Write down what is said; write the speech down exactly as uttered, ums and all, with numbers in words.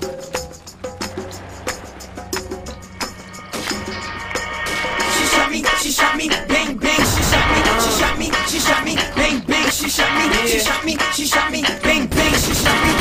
She shot me, she shot me, bang bang. She shot me, she shot me, she shot me, bang bang. She shot me, she shot me, she shot me, bang bang. She shot me.